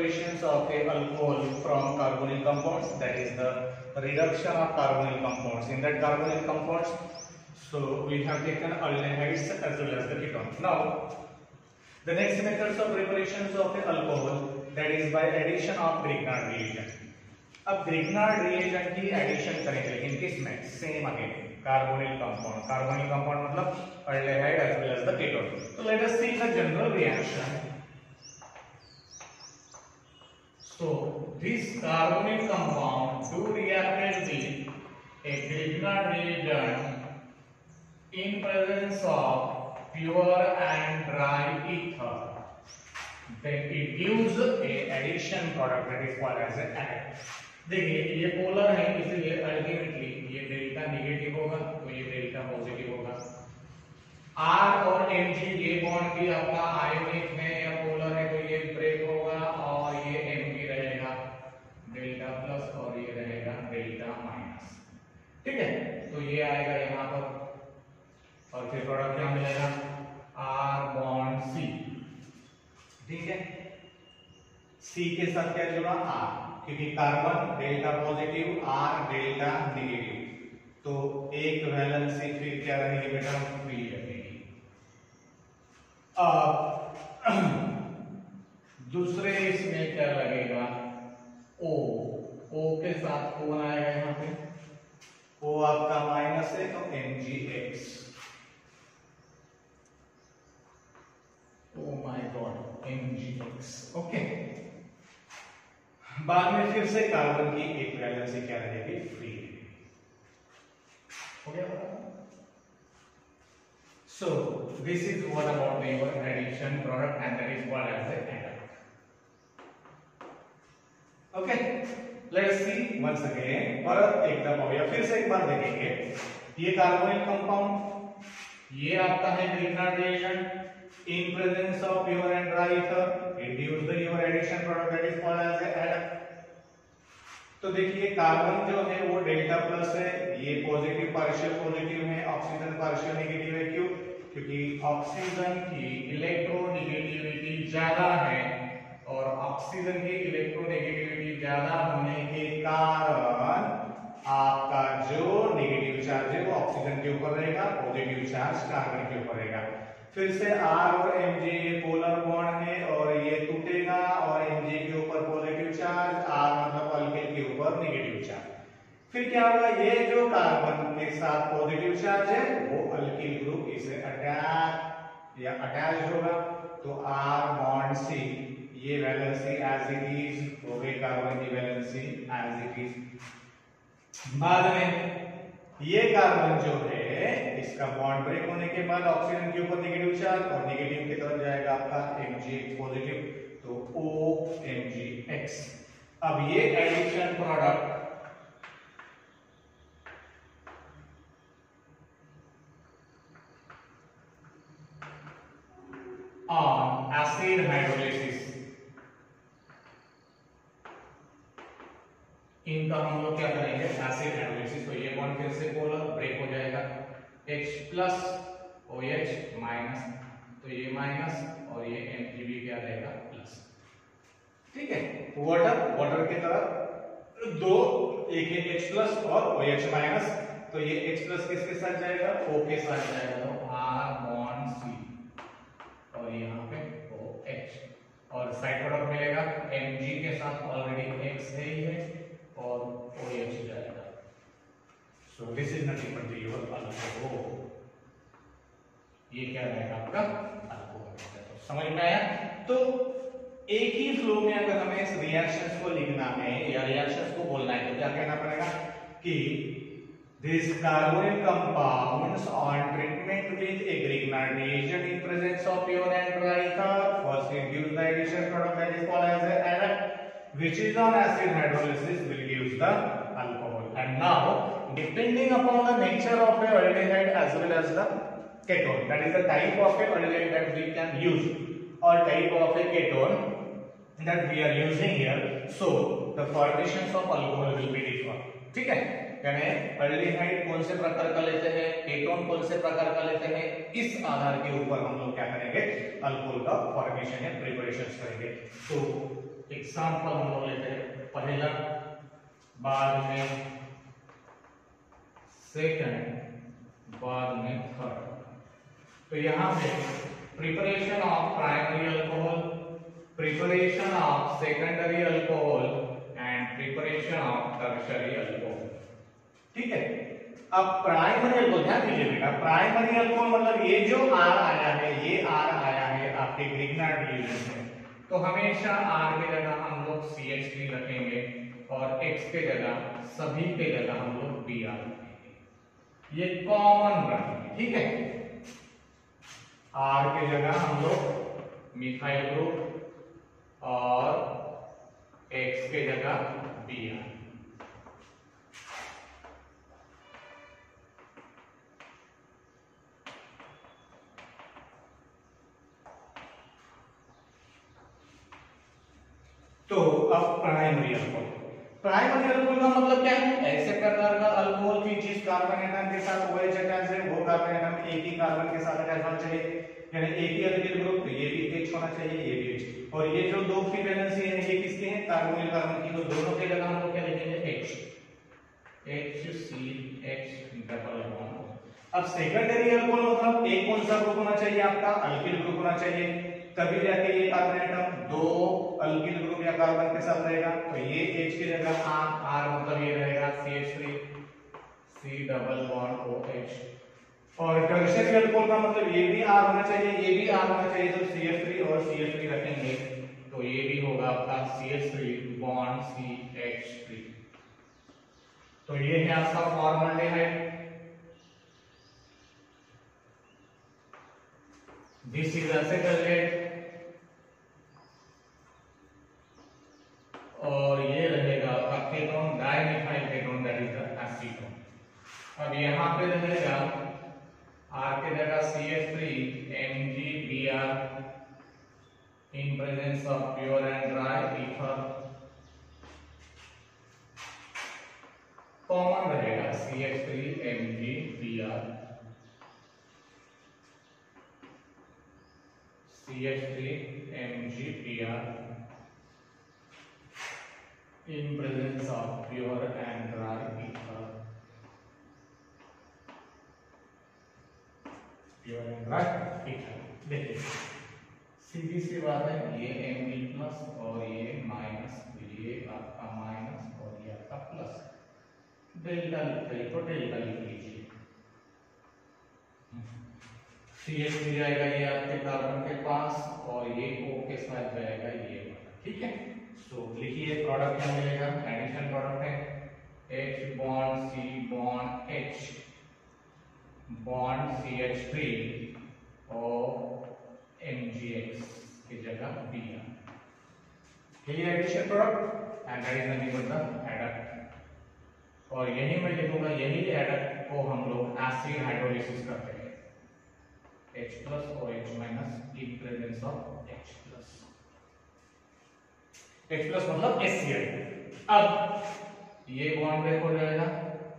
preparations of a alcohol from carbonyl compounds, that is the reduction of carbonyl compounds. In that carbonyl compounds, so we have taken aldehydes as well as the ketones. Now, the next methods of preparations of a alcohol, that is by addition of Grignard reagent. अब Grignard reagent की addition करेंगे, लेकिन किसमें? Same again, carbonyl compound. Carbonyl compound मतलब aldehyde as well as the ketone. So let us see the general reaction. So this carbonyl compound do react with a Grignard reagent in presence of pure and dry ether. Then it gives a addition product that is called as an adduct. देखिए ये polar है, इसलिए ultimately ये delta negative होगा तो ये delta positive होगा। R और Mg ये बॉन्ड भी आपका आयोनिक है या पोलर है तो ये ब्रेक होगा और ये Mg रहेगा डेल्टा प्लस और ये रहेगा डेल्टा माइनस। ठीक है, तो ये आएगा यहाँ पर और फिर प्रोडक्ट क्या मिलेगा? R bond C। ठीक है, C के साथ क्या जुड़ा? R, क्योंकि carbon delta positive, R delta negative, तो एक वैलेंसी फिर क्या रहेगी बेटा? फ्री रहेगी। अब दूसरे इसमें क्या लगेगा? O, O के साथ कौन आएगा यहाँ पे? O आपका माइनस है तो MgX। Oh my God, MgX। Okay, बाद में फिर से कार्बन की एक वैलेंसी क्या रहेगी? फ्री। हो गया? So this is what about your addition product and that is called as the adduct. Okay, let's see once again। परत एकदम हो गया, फिर से एक बार देखेंगे। ये कार्बोनिल कंपाउंड, ये आपका है Grignard reagent in presence of pure and dry ether, it gives the your addition product that is called as the adduct। तो देखिए कार्बन जो है वो डेल्टा प्लस है, ये पॉजिटिव पार्शियल पॉजिटिव है, ऑक्सीजन पार्शियल नेगेटिव है। क्यों? क्योंकि ऑक्सीजन की इलेक्ट्रोनेगेटिविटी ज्यादा है और ऑक्सीजन की इलेक्ट्रोनेगेटिविटी ज्यादा होने के कारण आपका जो नेगेटिव चार्ज है वो ऑक्सीजन के ऊपर रहेगा, पॉजिटिव चार्ज कार्बन के ऊपर रहेगा। फिर से R और Mg ये पोलर बॉन्ड है और ये टूटेगा और Mg के ऊपर पॉजिटिव चार्ज, R मतलब अल्किल के ऊपर नेगेटिव चार्ज। फिर क्या होगा? ये जो कार्बन के साथ पॉजिटिव चार्ज है वो अल्किल ग्रुप इसे अटैच या अटैच होगा, तो R बॉन्ड C ये वैलेंसी एज इट इज हो गई, कार्बन की वैलेंसी एज इट इज। बाद में ये कार्बन जो है इसका बॉन्ड ब्रेक होने के बाद ऑक्सीजन के ऊपर नेगेटिव चार्ज और नेगेटिव की तरफ जाएगा आपका Mg पॉजिटिव, तो OMgX। अब ये addition product on acid hydrolysis, इनका हम लोग क्या करेंगे? Acid hydrolysis. तो ये बॉन्ड फिर से पोलर ब्रेक हो जाएगा, H प्लस OH माइनस, तो ये माइनस और ये MgB क्या रहेगा? प्लस। ठीक है, वाटर की तरफ दो, एक है H प्लस और OH माइनस, तो ये H प्लस किसके साथ जाएगा? O के साथ जाएगा, तो R बॉन्ड C और यहाँ पे OH और साइड प्रोडक्ट मिलेगा Mg के साथ ऑलरेडी X है ही है और OH जाएगा। So this is nothing but your alcohol। ये क्या रहेगा आपका? अल्कोहल। समझ में आया? तो एक ही फ्लो में अगर हमें इस रिएक्शंस को लिखना है या रिएक्शंस को बोलना है तो क्या कहना पड़ेगा कि this carbonyl compounds on treatment with a Grignard reagent in presence of pure and dry ether first induce the addition product that is called as an adduct, which is on acid hydrolysis will give the alcohol। And now depending upon the nature of a aldehyde as well as the ketone, that is the type of a aldehyde that we can use or type of a ketone that we are using here, so the formations of alcohol will be different। ठीक है, यानी aldehyde कौन से प्रकार का लेते हैं, ketone कौन से प्रकार का लेते हैं, इस आधार के ऊपर हम लोग क्या करेंगे? अल्कोहल का फॉर्मेशन या प्रिपरेशन करेंगे। तो एग्जाम्पल हम लोग लेते हैं, पहला, बाद में सेकंड, बाद में थर्ड। तो यहाँ पे preparation of primary alcohol, preparation of secondary alcohol and preparation of tertiary alcohol. ठीक है, अब प्राइमरी अल्कोहल ध्यान दीजिए बेटा, प्राइमरी अल्कोहल मतलब ये जो आर आया है, ये आर आया है आपके ग्रिग्नार्ड रिएक्शन में, तो हमेशा आर के जगह हम लोग CH3 रखेंगे और X के जगह, सभी के जगह हम लोग Br रखेंगे, ये कॉमन रखेंगे। ठीक है, आर के जगह हम लोग मिथाइल ग्रुप और X के जगह Br। तो अब प्राइमरी अल्कोहल, प्राइमरी अल्कोहल का मतलब क्या है? ऐसे प्रकार का अल्कोहल की जिस कार्बन एटम के साथ OH अटैच है, वो कार्बन एटम एक ही कार्बन के साथ अटैच होना चाहिए, यानी एक ही अल्किल ग्रुप, तो ये भी H होना चाहिए, ये भी H। और ये जो दो फ्री वैलेंसी है, ये किसके हैं? कार्बोनिल कार्बन की, तो दोनों के जगह हम लोग क्या लिखेंगे? H, HCH double bond. अब सेकेंडरी अल्कोहल मतलब एक कौन सा ग्रुप होना चाहिए? आपका अल्किल ग्रुप होना चाहिए, तभी जाके ये कार्बन एटम दो अल्किल ग्रुप या कार्बन के साथ रहेगा। तो ये H की जगह R मतलब ये रहेगा CH3, C double bond OH। और टर्शियरी अल्कोहल का मतलब ये भी R होना चाहिए, ये भी R होना चाहिए, तो CH3 और CH3 रखेंगे, तो ये भी होगा आपका CH3 बॉन्ड CH3। तो ये है आपका फॉर्मल्डिहाइड। दिस इज एसिटाइलेट, और ये रहेगा आपका ketone, dimethyl ketone, that is the acetone. अब यहाँ पे रहेगा R के जगह CH3 MgBr in presence of pure and dry ether, common रहेगा CH3 MgBr, CH3 MgBr in presence of pure and dry ether, pure and dry ether। देखिए सीधी सी बात है, ये Mg प्लस और ये माइनस, ये आपका माइनस और ये आपका प्लस, डेल्टा लिखते तो डेल्टा लिख लीजिए। CH3 जाएगा ये आपके कार्बन के पास, और ये O के साथ जाएगा ये वाला। ठीक है, तो लिखिए प्रोडक्ट क्या मिलेगा? एडिशन प्रोडक्ट है H bond C bond H bond CH3 और MgX की जगह Br, ये addition product, and that is nothing but the adduct. और यही मैं लिखूंगा, यही एडक्ट को हम लोग एसिड हाइड्रोलिसिस करते हैं, H प्लस और H minus in presence of H plus. H plus मतलब HCl। अब ये बॉन्ड ब्रेक हो जाएगा,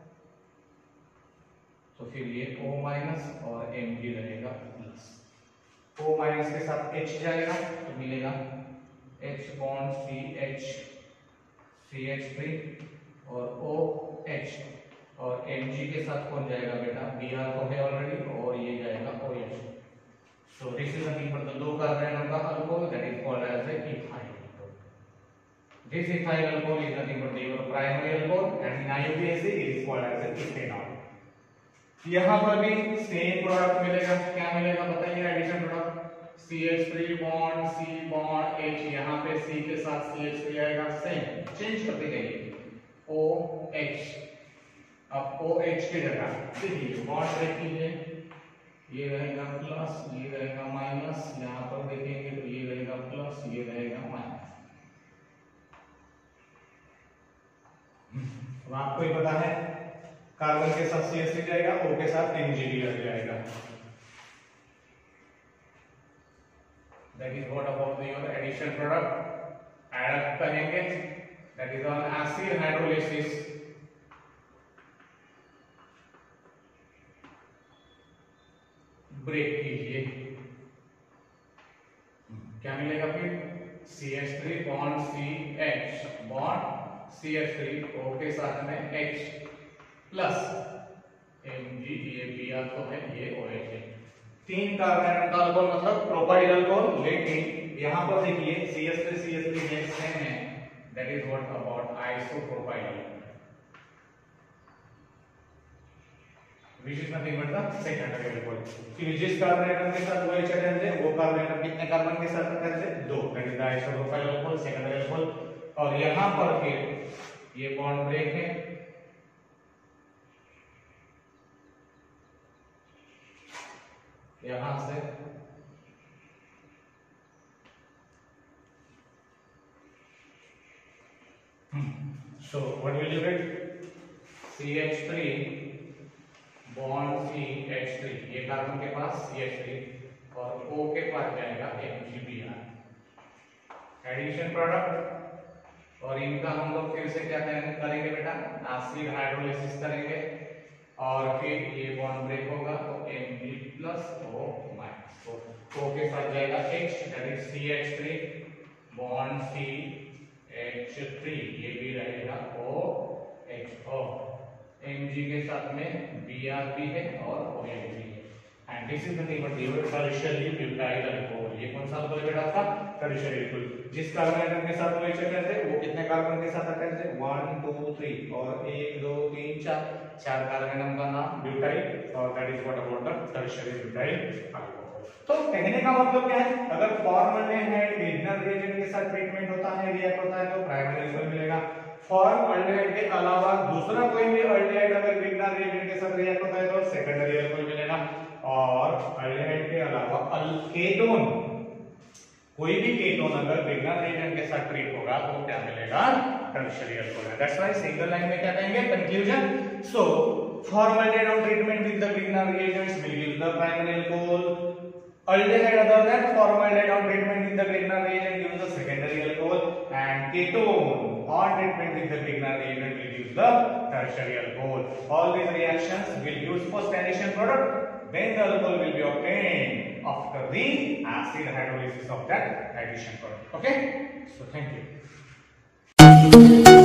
तो फिर ये O माइनस और Mg रहेगा प्लस, O माइनस के साथ H जाएगा तो मिलेगा H बॉन्ड CH CH3 और OH, और Mg के साथ कौन जाएगा बेटा? Br तो है ऑलरेडी, और ये जाएगा OH। So this is nothing but the दो कार्बन एटम का alcohol, that is called as a ethyl alcohol. This ethyl alcohol is nothing but your primary alcohol, and in IUPAC it is called as a ethanol. यहां पर भी same product मिलेगा, क्या मिलेगा बताइए? Addition product CH3 bond C bond H, यहां पे C के साथ CH3 आएगा, सेम चेंज करते जाइए, OH। अब OH की जगह देखिए बॉन्ड ब्रेक कीजिए, ये रहेगा प्लस, ये रहेगा माइनस, यहां पर देखेंगे तो ये रहेगा प्लस, ये रहेगा माइनस। अब आपको ही पता है कार्बन के साथ CH3 जाएगा, O के साथ MgBr जाएगा। That is what about your addition product? Adduct कहेंगे, that is on acid hydrolysis। Break कीजिए, क्या मिलेगा फिर? CH3 bond CH bond CH3 O के साथ में H प्लस Mg, ये Br तो है, ये OH है। 3 कार्बन का अल्कोहल मतलब प्रोपाइल अल्कोहल, लेकिन यहाँ पर देखिए CH3 सेम है, that is what about isopropyl, which is nothing but the secondary alcohol। फिर जिस कार्बन एटम के साथ OH अटैच है वो कार्बन एटम कितने कार्बन के साथ अटैच है? 2, that is the isopropyl alcohol, secondary alcohol. और यहाँ पर फिर ये बॉन्ड ब्रेक है, यहां से so what will you get? CH3 bond CH3, ये कार्बन के पास CH3 और O के पास जाएगा MgBr, एडिशन प्रोडक्ट। और इनका हम लोग फिर से क्या करेंगे बेटा? एसिड हाइड्रोलिसिस करेंगे और फिर ये बॉन्ड ब्रेक होगा तो Mg प्लस O माइनस, तो O के साथ जाएगा H, that is CH3 bond CH3, ये भी रहेगा OH, Mg के साथ में Br भी है और OH भी है, and this is nothing but your tertiary butyl alcohol. ये कौन सा अल्कोहल बेटा आपका? Tertiary alcohol. जिस कार्बन एटम के साथ OH अटैच है वो कितने कार्बन के साथ अटैच है? 1 2 3 और 1 2 3 4 कार्बन एटम का नाम ब्यूटाइल, और that is what about the tertiary butyl alcohol. तो कहने का मतलब क्या है? अगर फॉर्मल्डिहाइड ग्रिगनर रिएजेंट के साथ ट्रीटमेंट होता है, रिएक्ट होता है, तो प्राइमरी अल्कोहल मिलेगा। फॉर्मल्डिहाइड के अलावा दूसरा कोई भी अल्डिहाइड अगर ग्रिगनर रिएजेंट के साथ रिएक्ट होता है तो सेकेंडरी अल्कोहल मिलेगा। और अल्डिहाइड के अलावा केटोन, कोई भी केटोन अगर ग्रिगनर रिएजेंट के साथ ट्रीट होगा तो क्या मिलेगा? Tertiary alcohol. That's why single line में क्या कहेंगे? Conclusion. So formaldehyde on treatment with the Grignard reagents will give the primary alcohol. Aldehyde other than formaldehyde on treatment with the Grignard reagent gives the secondary alcohol, and ketone on treatment with the Grignard reagent will give the tertiary alcohol. All these reactions will use post addition product, then the alcohol will be obtained after the acid hydrolysis of that addition product. Okay, so thank you.